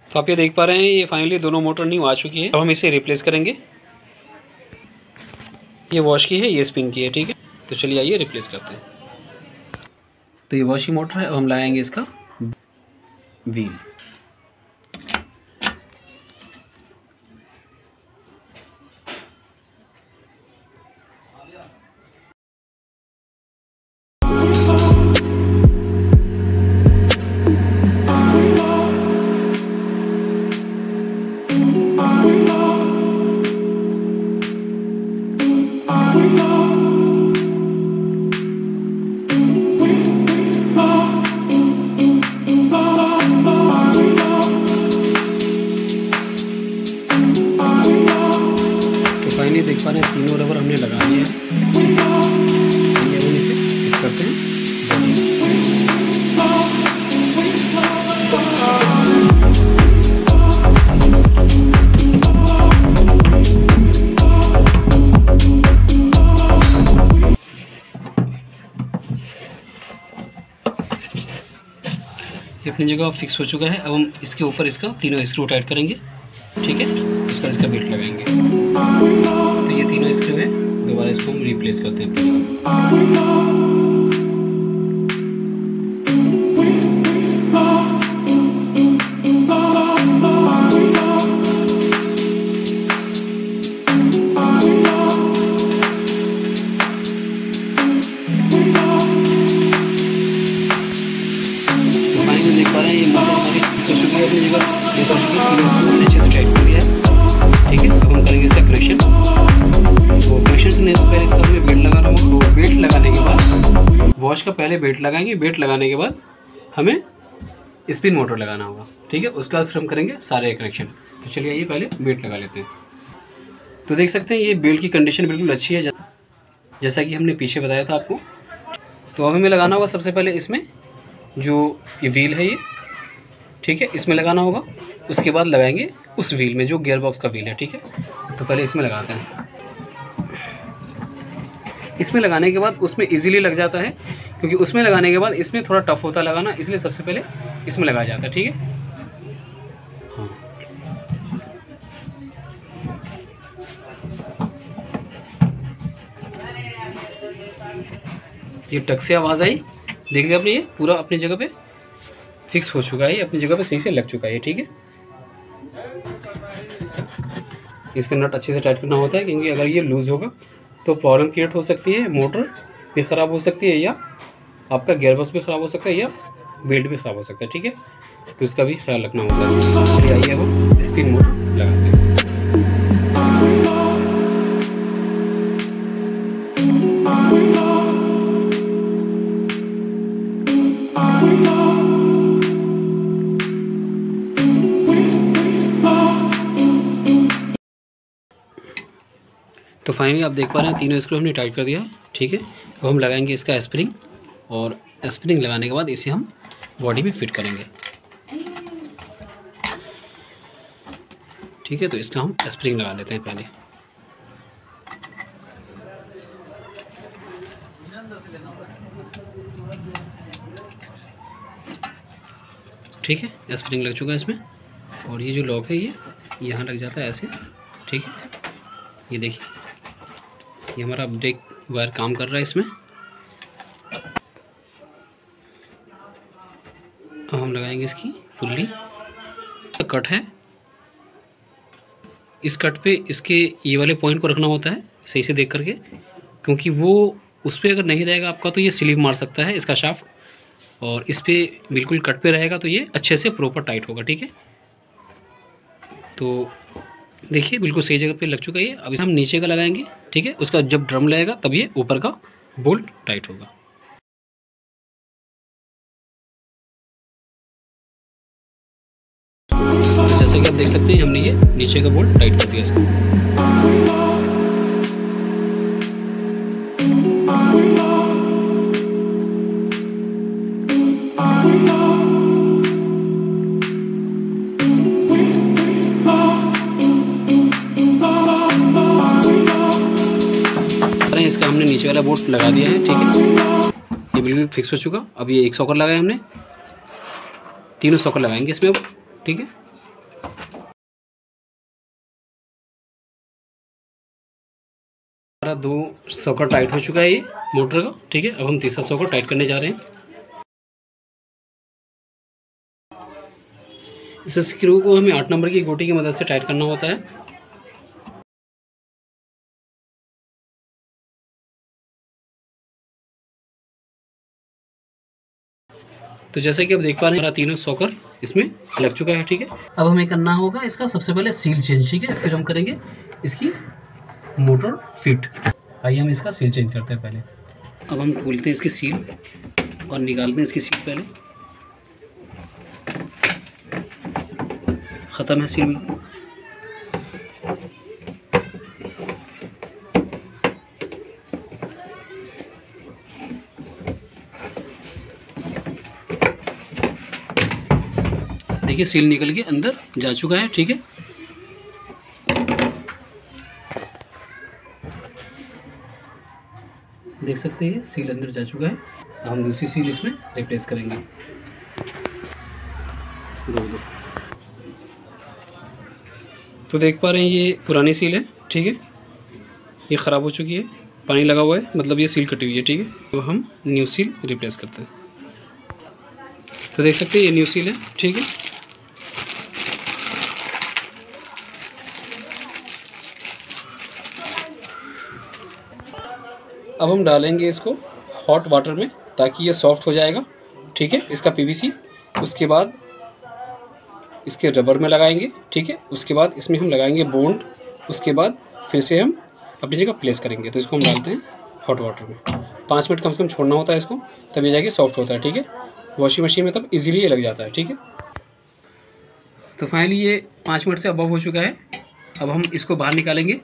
तो आप ये देख पा रहे हैं ये फाइनली दोनों मोटर न्यू आ चुकी है। अब हम इसे रिप्लेस करेंगे। ये वॉश की है, ये स्पिन की है, ठीक है। तो चलिए आइए रिप्लेस करते हैं। तो ये वॉश की मोटर है। अब हम लगाएंगे इसका व्हील। फाइनली देख पा रहे हैं तीनों रबर हमने लगा दिए हैं। ये हम इसे फिक्स करते हैं। ये अपनी जगह फिक्स हो चुका है। अब हम इसके ऊपर इसका तीनों स्क्रू टाइट करेंगे, ठीक है। इसका बेल्ट लगाएंगे। तो ये तीनों स्क्रू है, दोबारा इसको हम रिप्लेस करते हैं। तो फाइनली देख पा रहे हैं ये मोटर हमारी फिक्स हो चुकी है अपनी जगह। ये सब हमने अच्छे से टाइट कर दिया है, ठीक है। अब हम करेंगे इसका कनेक्शन। तो कनेक्शन करने से पहले इसका हमें बेल्ट लगाना होगा। तो बेल्ट लगाने के बाद वॉश का पहले बेल्ट लगाएंगे। बेल्ट लगाने के बाद हमें स्पिन मोटर लगाना होगा, ठीक है। उसके बाद फिर हम करेंगे सारे कनेक्शन। तो चलिए आइए पहले बेल्ट लगा लेते हैं। तो देख सकते हैं ये बेल्ट की कंडीशन बिल्कुल अच्छी है, जैसा कि हमने पीछे बताया था आपको। तो अब हमें लगाना होगा सबसे पहले इसमें जो ये व्हील है, ये ठीक है, इसमें लगाना होगा। उसके बाद लगाएंगे उस व्हील में जो गियर बॉक्स का व्हील है, ठीक है। तो पहले इसमें लगाते हैं। इसमें लगाने के बाद उसमें इजीली लग जाता है, क्योंकि उसमें लगाने के बाद इसमें थोड़ा टफ होता है लगाना, इसलिए सबसे पहले इसमें लगाया जाता है, ठीक है। हाँ, ये टक से आवाज़ आई, देख लिया आपने। ये पूरा अपनी जगह पे फिक्स हो चुका है, अपनी जगह पे सही से लग चुका है, ठीक है। इसका नट अच्छे से टाइट करना होता है, क्योंकि अगर ये लूज़ होगा तो प्रॉब्लम क्रिएट हो सकती है। मोटर भी ख़राब हो सकती है, या आपका गियरबॉक्स भी ख़राब हो सकता है, या बेल्ट भी ख़राब हो सकता है, ठीक है। तो इसका भी ख्याल रखना होता है। चलिए आइए अब स्पिन मोटर लगाते हैं। तो फाइनली आप देख पा रहे हैं तीनों स्क्रू हमने टाइट कर दिया है, ठीक है। अब हम लगाएंगे इसका स्प्रिंग, और स्प्रिंग लगाने के बाद इसे हम बॉडी में फिट करेंगे, ठीक है। तो इसका हम स्प्रिंग लगा लेते हैं पहले। ठीक है, स्प्रिंग लग चुका है इसमें। और ये जो लॉक है ये यहाँ लग जाता है ऐसे, ठीक है। ये देखिए, ये हमारा ब्रेक वायर काम कर रहा है इसमें। अब हम लगाएंगे इसकी फुल्ली। कट है, इस कट पे इसके ये वाले पॉइंट को रखना होता है सही से देख करके, क्योंकि वो उस पर अगर नहीं रहेगा आपका तो ये स्लिप मार सकता है इसका शाफ्ट, और इस पे बिल्कुल कट पे रहेगा तो ये अच्छे से प्रॉपर टाइट होगा, ठीक है। तो देखिए बिल्कुल सही जगह पे लग चुका है ये। अब हम नीचे का लगाएंगे, ठीक है। उसका जब ड्रम लगेगा तब ये ऊपर का बोल्ट टाइट होगा। जैसे कि आप देख सकते हैं हमने ये नीचे का बोल्ट टाइट कर दिया इसका। इसका हमने नीचे वाला बोल्ट लगा दिया है, ठीक है। ये बिल्कुल फिक्स हो चुका। अब ये एक सॉकर लगाया हमने, तीनों सॉकर लगाएंगे इसमें अब, ठीक है। हमारा 2 सॉकेट टाइट हो चुका है ये मोटर का, ठीक है। अब हम तीसरा सॉकेट टाइट करने जा रहे हैं। इस स्क्रू को हमें 8 नंबर की गोटी की मदद से टाइट करना होता है। तो जैसा कि आप देख पा रहे हैं हमारा तीनों सॉकेट इसमें लग चुका है, ठीक है। अब हमें करना होगा इसका सबसे पहले सील चेंज, ठीक है। फिर हम करेंगे इसकी मोटर फिट। आइए हम इसका सील चेंज करते हैं पहले। अब हम खोलते हैं इसकी सील और निकालते हैं इसकी सील। पहले ख़त्म है सील। देखिए सील निकल के अंदर जा चुका है, ठीक है। देख सकते हैं सील अंदर जा चुका है। अब हम दूसरी सील इसमें रिप्लेस करेंगे। दो तो देख पा रहे हैं ये पुरानी सील है, ठीक है। ये ख़राब हो चुकी है, पानी लगा हुआ है, मतलब ये सील कटी हुई है, ठीक है। तो हम न्यू सील रिप्लेस करते हैं। तो देख सकते हैं ये न्यू सील है, ठीक है। अब हम डालेंगे इसको हॉट वाटर में ताकि ये सॉफ्ट हो जाएगा, ठीक है, इसका पीवीसी। उसके बाद इसके रबर में लगाएंगे, ठीक है। उसके बाद इसमें हम लगाएंगे बॉन्ड। उसके बाद फिर से हम अपनी जगह प्लेस करेंगे। तो इसको हम डालते हैं हॉट वाटर में। 5 मिनट कम से कम छोड़ना होता है इसको, तब ये जाके सॉफ्ट होता है, ठीक है। वॉशिंग मशीन में तब इजीली ये लग जाता है, ठीक है। तो फाइनली ये 5 मिनट से अबव हो चुका है। अब हम इसको बाहर निकालेंगे।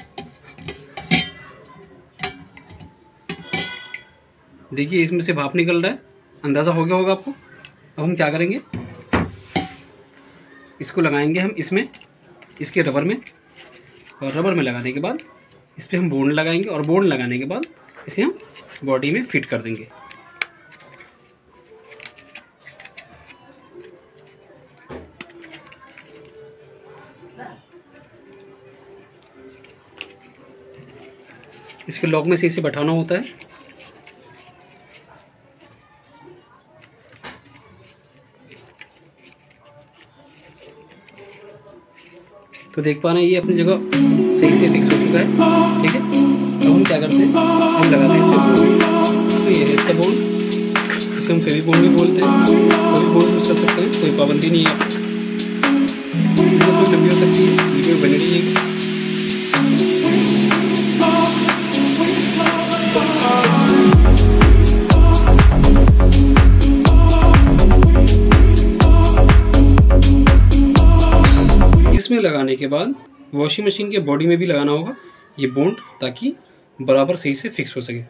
देखिए इसमें से भाप निकल रहा है, अंदाज़ा हो गया होगा आपको। अब हम क्या करेंगे, इसको लगाएंगे हम इसमें, इसके रबर में। और रबर में लगाने के बाद इस पर हम बॉन्ड लगाएंगे और बॉन्ड लगाने के बाद इसे हम बॉडी में फिट कर देंगे। इसके लॉक में से इसे बैठाना होता है। तो देख पा रहे हैं ये अपनी जगह सही से फिक्स हो चुका है, ठीक है। अब हम क्या करते हैं, हम लगाते हैं इससे बोल्ट। तो ये है इसका बोल्ट, इसे हम फेविकोल भी बोलते हैं। कोई बोल्ट यूज कर सकते हैं, कोई पाबंदी नहीं है। वीडियो लंबी हो सकती है, वीडियो बनी रहिएगा। इसमें लगाने के बाद वॉशिंग मशीन के बॉडी में भी लगाना होगा ये बॉन्ड, ताकि बराबर सही से फिक्स हो सके।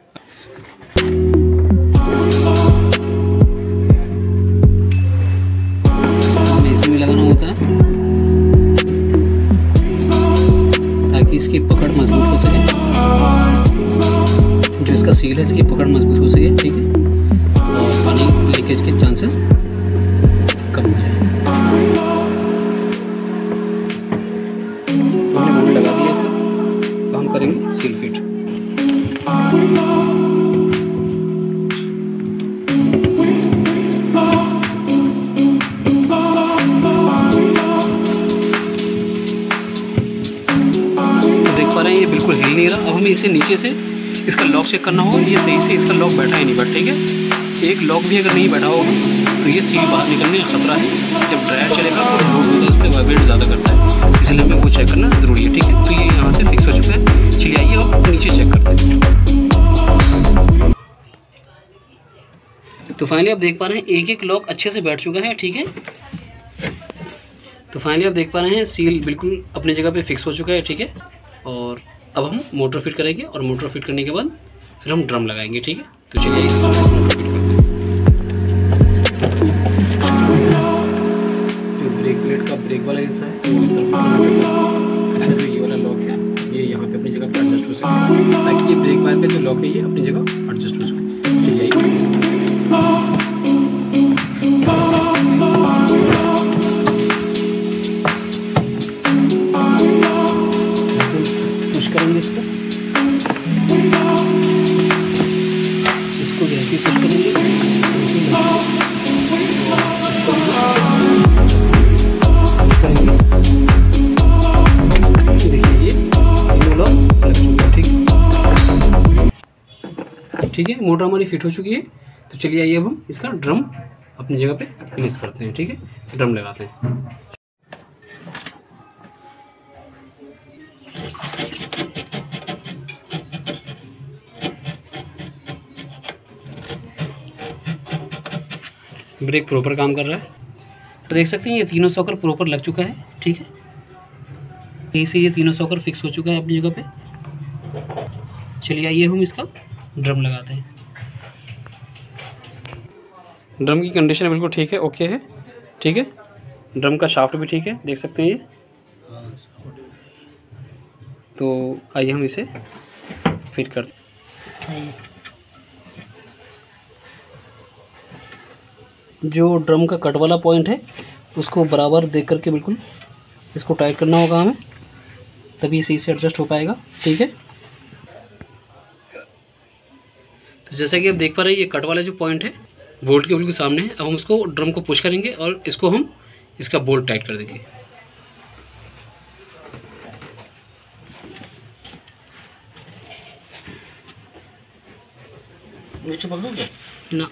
इसमें भी लगाना होता है ताकि इसकी पकड़ मजबूत हो सके। जो इसका सील है इसकी पकड़ मजबूत हो सके, ठीक है। और पानी लीकेज के चांसेस कम हो जाए। लगा दिया इसका, तो हम करेंगे सील फिट। तो देख पा रहे हैं ये बिल्कुल हिल नहीं रहा। अब हमें इसे नीचे से इसका लॉक चेक करना होगा, ये सही से इसका लॉक बैठा ही नहीं बैठा, ठीक है। एक लॉक भी अगर नहीं बैठा होगा तो ये सील बाहर निकलने का खतरा है। जब ड्रायर चलेगा तो लोड होता है, उस पर वाइब्रेट ज़्यादा करता है, इसलिए हमें वो चेक करना ज़रूरी है, ठीक है। तो ये यहाँ से फिक्स हो चुका है। चलिए आइए और नीचे चेक करते हैं। तो फाइनली आप देख पा रहे हैं एक एक लॉक अच्छे से बैठ चुका है, ठीक है। तो फाइनली आप देख पा रहे हैं सील बिल्कुल अपनी जगह पे फिक्स हो चुका है, ठीक है। और अब हम मोटर फिट करेंगे और मोटर फिट करने के बाद फिर हम ड्रम लगाएंगे, ठीक है। तो चलिए मोटर फिट करते हैं। जो ब्रेक प्लेट का ब्रेक वाला हिस्सा है वो इस तरफ, जो ये वाला लॉक है ये यहाँ पे अपनी जगह पर एडजस्ट हो सके, ताकि ये ब्रेक वायर पे जो लॉक है ये अपनी जगह एडजस्ट हो सके। चलिए पुश करेंगे इसको। ठीक है, मोटर हमारी फिट हो चुकी है। तो चलिए आइए अब हम इसका ड्रम अपनी जगह पे फिनिश करते हैं। ठीक है, ड्रम लगाते हैं। ब्रेक प्रॉपर काम कर रहा है, तो देख सकते हैं ये तीनों सॉकर प्रॉपर लग चुका है। ठीक है, यहीं से ये तीनों सॉकर फिक्स हो चुका है अपनी जगह पे। चलिए आइए हम इसका ड्रम लगाते हैं। ड्रम की कंडीशन बिल्कुल ठीक है, ओके है। ठीक है, ड्रम का शाफ्ट भी ठीक है, देख सकते हैं ये। तो आइए हम इसे फिट करते हैं। जो ड्रम का कट वाला पॉइंट है उसको बराबर देख करके बिल्कुल इसको टाइट करना होगा हमें, तभी सही से एडजस्ट हो पाएगा। ठीक है, तो जैसा कि आप देख पा रहे हैं ये कट वाला जो पॉइंट है बोल्ट के बिल्कुल सामने है। अब हम उसको ड्रम को पुश करेंगे और इसको हम इसका बोल्ट टाइट कर देंगे। नीचे पकड़ोगे ना?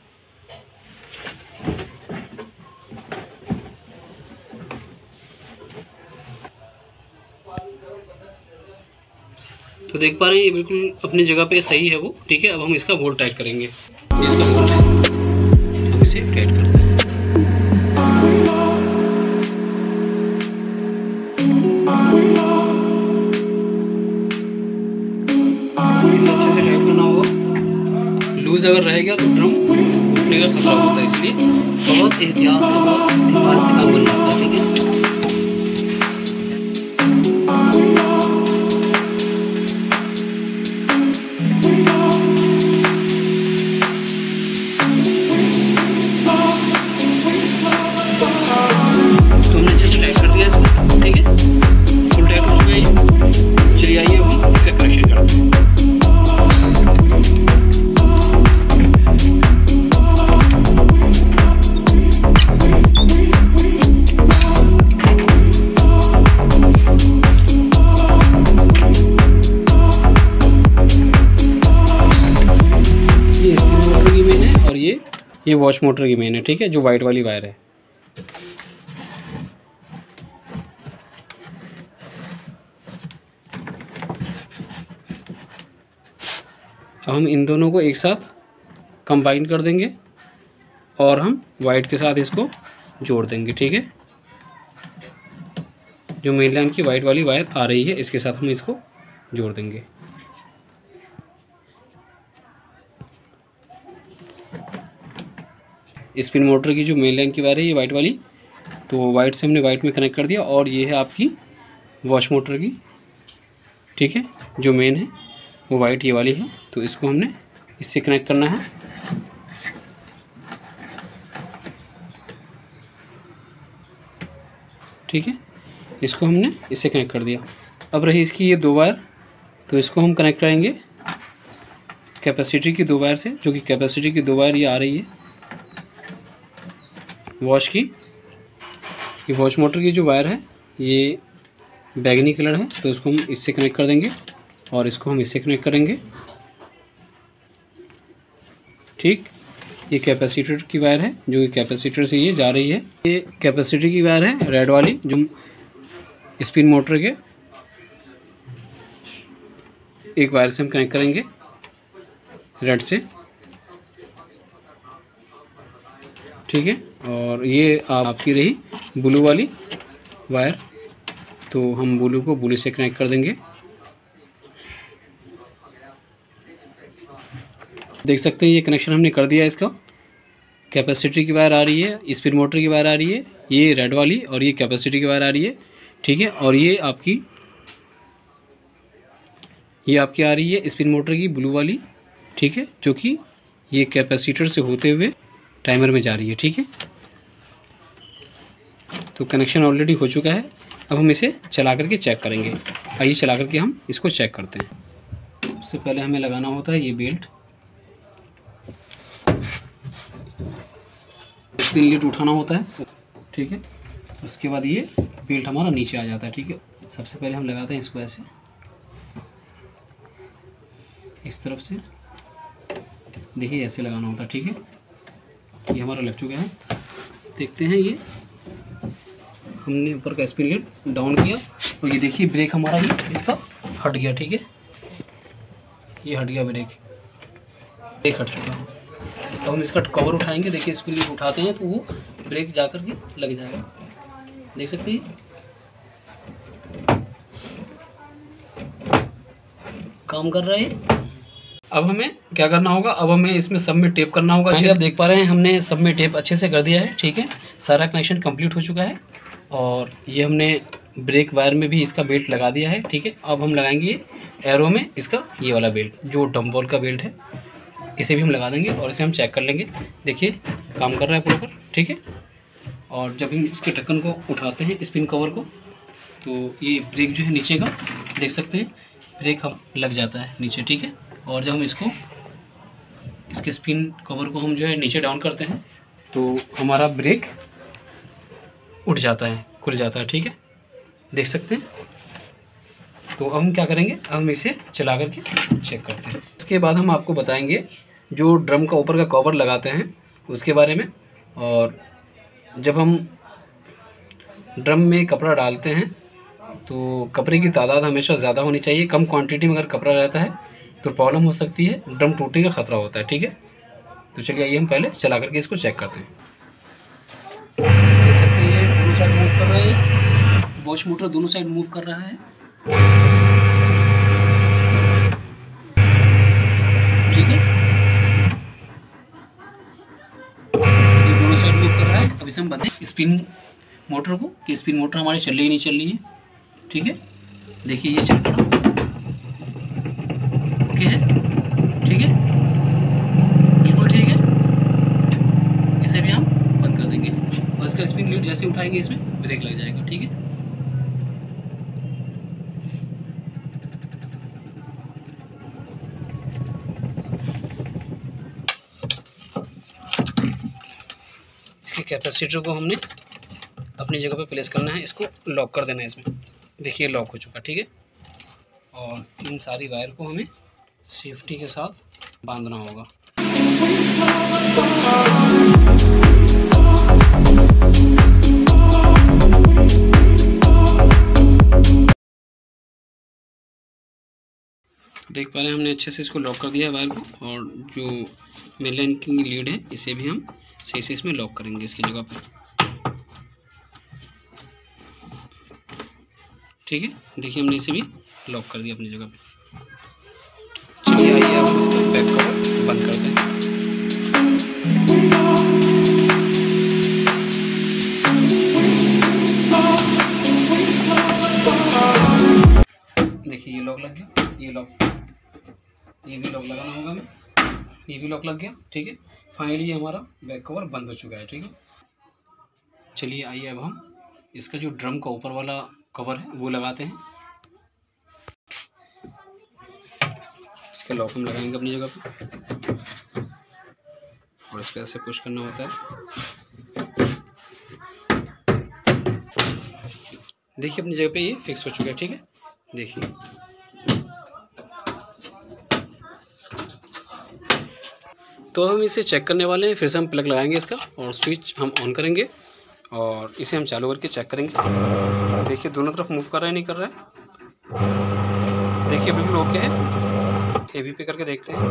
तो देख पा रहे हैं ये बिल्कुल अपनी जगह पे सही है वो। ठीक है, अब हम इसका बोल्ट टाइट करेंगे। इसका बोल्ट है, हम इसे टाइट करते हैं। इसे अच्छे से टाइट करना होगा, लूज अगर रहेगा तो ड्रम फटने का खतरा होता है, इसलिए बहुत एहतियात से बहुत ध्यान से काम करना होता है। ठीक है, ये वॉश मोटर की मेन है। ठीक है, जो वाइट वाली वायर है। अब हम इन दोनों को एक साथ कंबाइन कर देंगे और हम वाइट के साथ इसको जोड़ देंगे। ठीक है, जो मेन लाइन की वाइट वाली वायर आ रही है इसके साथ हम इसको जोड़ देंगे। स्पिन मोटर की जो मेन लाइन की वायर है ये वाइट वाली, तो वाइट से हमने वाइट में कनेक्ट कर दिया। और ये है आपकी वॉश मोटर की। ठीक है, जो मेन है वो वाइट ये वाली है, तो इसको हमने इससे कनेक्ट करना है। ठीक है, इसको हमने इससे कनेक्ट कर दिया। अब रही इसकी ये दो वायर, तो इसको हम कनेक्ट करेंगे कैपेसिटी की दो वायर से, जो कि कैपेसिटी की दो वायर ये आ रही है वॉश की। ये वॉश मोटर की जो वायर है ये बैगनी कलर है, तो इसको हम इससे कनेक्ट कर देंगे और इसको हम इससे कनेक्ट करेंगे। ठीक, ये कैपेसिटर की वायर है, जो कि कैपेसिटर से ये जा रही है। ये कैपेसिटर की वायर है रेड वाली, जो स्पिन मोटर के एक वायर से हम कनेक्ट करेंगे रेड से। ठीक है, और ये आपकी रही ब्लू वाली वायर, तो हम ब्लू को ब्लू से कनेक्ट कर देंगे। देख सकते हैं ये कनेक्शन हमने कर दिया। इसका कैपेसिटी की वायर आ रही है, स्पिन मोटर की वायर आ रही है, ये रेड वाली, और ये कैपेसिटी की वायर आ रही है। ठीक है, और ये आपकी आ रही है स्पिन मोटर की ब्लू वाली। ठीक है, जो कि ये कैपेसिटर से होते हुए टाइमर में जा रही है। ठीक है, तो कनेक्शन ऑलरेडी हो चुका है। अब हम इसे चला करके चेक करेंगे। आइए चला करके हम इसको चेक करते हैं। उससे पहले हमें लगाना होता है ये बेल्ट। स्पिन लीड उठाना होता है। ठीक है, उसके बाद ये बेल्ट हमारा नीचे आ जाता है। ठीक है, सबसे पहले हम लगाते हैं इसको ऐसे, इस तरफ से। देखिए ऐसे लगाना होता है, ठीक है। ये हमारा लग चुका है। देखते हैं, ये हमने ऊपर का स्पिन लीड डाउन किया और ये देखिए ब्रेक हमारा ये इसका हट गया, ठीक है। ये हट गया ब्रेक हट चुका है। अब हम इसका कवर उठाएंगे। देखिए स्पिन लीड उठाते हैं तो वो ब्रेक जा कर के लग जाएगा, देख सकते हैं काम कर रहा है। अब हमें क्या करना होगा, अब हमें इसमें सब में टेप करना होगा। आप देख पा रहे हैं हमने सब में टेप अच्छे से कर दिया है, ठीक है। सारा कनेक्शन कंप्लीट हो चुका है और ये हमने ब्रेक वायर में भी इसका बेल्ट लगा दिया है, ठीक है। अब हम लगाएंगे एरो में इसका ये वाला बेल्ट, जो डम्बल का बेल्ट है, इसे भी हम लगा देंगे और इसे हम चेक कर लेंगे। देखिए काम कर रहा है प्रॉपर, ठीक है। और जब हम इसके ढक्कन को उठाते हैं स्पिन कवर को, तो ये ब्रेक जो है नीचे का देख सकते हैं, ब्रेक हम लग जाता है नीचे, ठीक है। और जब हम इसके स्पिन कवर को हम जो है नीचे डाउन करते हैं तो हमारा ब्रेक उठ जाता है, खुल जाता है, ठीक है, देख सकते हैं। तो अब हम क्या करेंगे, अब हम इसे चला करके चेक करते हैं। उसके बाद हम आपको बताएंगे जो ड्रम का ऊपर का कवर लगाते हैं उसके बारे में। और जब हम ड्रम में कपड़ा डालते हैं तो कपड़े की तादाद हमेशा ज़्यादा होनी चाहिए। कम क्वांटिटी में अगर कपड़ा रहता है तो प्रॉब्लम हो सकती है, ड्रम टूटने का ख़तरा होता है, ठीक है। तो चलिए आइए हम पहले चला करके इसको चेक करते हैं। देख सकते हैं ये दोनों साइड मूव कर रहा है, वॉश मोटर दोनों साइड मूव कर रहा है, ठीक है। ये दोनों साइड मूव कर रहा है। अब इसे हम बताएं स्पिन मोटर को कि स्पिन मोटर हमारी चल रही नहीं चल रही है, ठीक है। देखिए ये चल रहा ओके है, ठीक है, बिल्कुल ठीक है। इसे भी हम बंद कर देंगे और इसका स्पिन लीड जैसे उठाएंगे इसमें ब्रेक लग जाएगा, ठीक है। इसके कैपेसिटर को हमने अपनी जगह पे प्लेस करना है, इसको लॉक कर देना है इसमें। देखिए लॉक हो चुका, ठीक है। और इन सारी वायर को हमें सेफ्टी के साथ बांधना होगा। देख पा रहे हैं हमने अच्छे से इसको लॉक कर दिया है वायर को। और जो मेन लाइन की लीड है इसे भी हम सही से इसमें लॉक करेंगे इसकी जगह पर, ठीक है। देखिए हमने इसे भी लॉक कर दिया अपनी जगह पे। चलिए आइए अब इसका बैक कवर बंद करते हैं। देखिए ये लॉक लग गया, ये भी लॉक लगाना होगा हमें, ये भी लॉक लग गया, ठीक है। फाइनली हमारा बैक कवर बंद हो चुका है, ठीक है। चलिए आइए अब हम इसका जो ड्रम का ऊपर वाला कवर है वो लगाते हैं। इसका लॉक हम लगाएंगे अपनी जगह पे और इस पर ऐसे पुश करना होता है। देखिए अपनी जगह पे ये फिक्स हो चुका है, ठीक है। देखिए तो हम इसे चेक करने वाले हैं। फिर से हम प्लग लगाएंगे इसका और स्विच हम ऑन करेंगे और इसे हम चालू करके चेक करेंगे। देखिए दोनों तरफ मूव कर रहा है, नहीं कर रहा है। देखिए बिल्कुल ओके है। हेवी पे करके देखते हैं।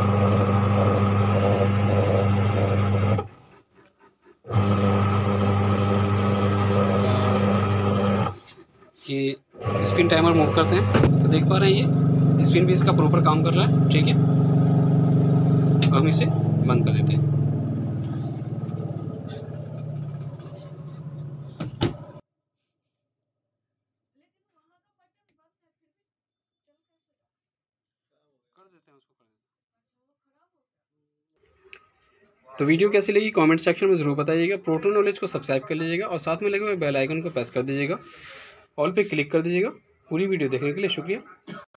ये स्पिन टाइमर मूव करते हैं तो देख पा रहे हैं ये स्पिन भी इसका प्रॉपर काम कर रहा है, ठीक है। अब हम इसे बंद कर देते हैं। तो वीडियो कैसी लगी कमेंट सेक्शन में ज़रूर बताइएगा। प्रोटो नॉलेज को सब्सक्राइब कर लीजिएगा और साथ में लगे हुए बेल आइकन को प्रेस कर दीजिएगा, ऑल पे क्लिक कर दीजिएगा। पूरी वीडियो देखने के लिए शुक्रिया।